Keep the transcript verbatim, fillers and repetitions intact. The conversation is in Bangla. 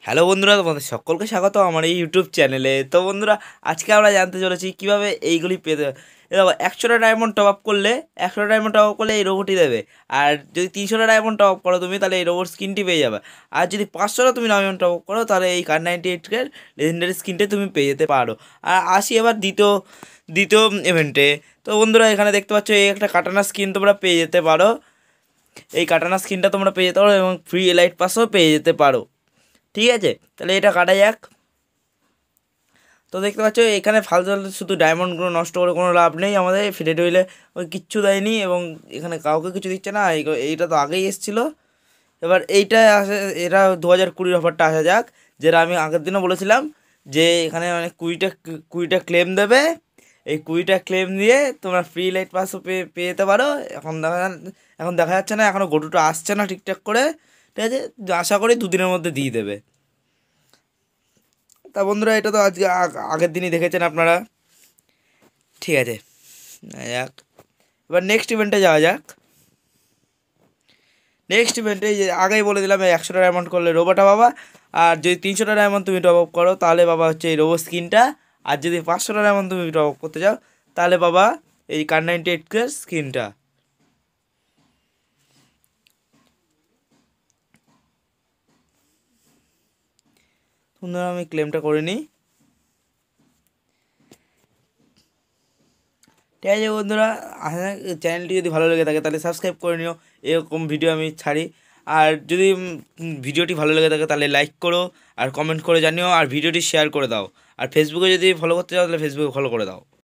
হ্যালো বন্ধুরা, তোমাদের সকলকে স্বাগত আমার এই ইউটিউব চ্যানেলে। তো বন্ধুরা, আজকে আমরা জানতে চলেছি কীভাবে এইগুলি পেতে। দেখো, একশোটা ডায়মন্ড টপ আপ করলে একশোটা ডায়মন্ড টপ আপ করলে এই রোবটই দেবে। আর যদি তিনশোটা ডায়মন্ড টপ আপ করো তুমি, তাহলে এই রোবট স্কিনটি পেয়ে যাবে। আর যদি পাঁচশোটা তুমি ডায়মন্ড টপ আপ করো, তাহলে এই কার নাইনটি এইটের লেজেন্ডারি স্কিনটি তুমি পেয়ে যেতে পারো। আর আসি এবার দ্বিতীয় দ্বিতীয় ইভেন্টে। তো বন্ধুরা, এখানে দেখতে পাচ্ছ এই একটা কাটানা স্কিন তোমরা পেয়ে যেতে পারো। এই কাটানা স্কিনটা তোমরা পেয়ে যেতে পারো এবং ফ্রি এলাইট পাসও পেয়ে যেতে পারো। ঠিক আছে, তাহলে এটা কাটা যাক। তো দেখতে পাচ্ছ এখানে ফালতু শুধু ডায়মন্ডগুলো নষ্ট করে কোনো লাভ নেই। আমাদের ফিরে টইলে ওই কিচ্ছু দেয়নি এবং এখানে কাউকে কিছু দিচ্ছে না। এইটা তো আগেই এসেছিলো। এবার এইটা আসে, এটা দু হাজার কুড়ির অফারটা আসা যাক, যেটা আমি আগের দিনও বলেছিলাম যে এখানে অনেক কুড়িটা কুড়িটা ক্লেম দেবে। এই কুড়িটা ক্লেম দিয়ে তোমরা ফ্রি লাইট পাসও পেয়ে পেয়ে যেতে পারো। এখন দেখা এখন দেখা যাচ্ছে না, এখনও গটুটা আসছে না ঠিকঠাক করে। ঠিক আছে, আশা করি দুদিনের মধ্যে দিয়ে দেবে। তা বন্ধুরা, এটা তো আজকে আগের দিনই দেখেছেন আপনারা। ঠিক আছে, যাক, এবার নেক্সট ইভেন্টে যাওয়া যাক। নেক্সট ইভেন্টে আগেই বলে দিলাম, এই একশোটা ডায়মন্ড করলে রোবোটা পাবা। আর যদি তিনশোটা ডায়মন্ড তুমি টপ আপ করো, তাহলে বাবা হচ্ছে এই রোবো স্কিনটা। আর যদি পাঁচশোটা ডায়মন্ড তুমি টপ আপ করতে যাও, তাহলে বাবা এই কার নাইনটি এইটের স্কিনটা। বন্ধুরা, আমি ক্লেমটা করে নিই। ঠিক আছে বন্ধুরা, চ্যানেলটি যদি ভালো লেগে থাকে তাহলে সাবস্ক্রাইব করে নিও। এরকম ভিডিও আমি ছাড়ি। আর যদি ভিডিওটি ভালো লেগে থাকে তাহলে লাইক করো আর কমেন্ট করে জানিও, আর ভিডিওটি শেয়ার করে দাও। আর ফেসবুকে যদি ফলো করতে চাও তাহলে ফেসবুকে ফলো করে দাও।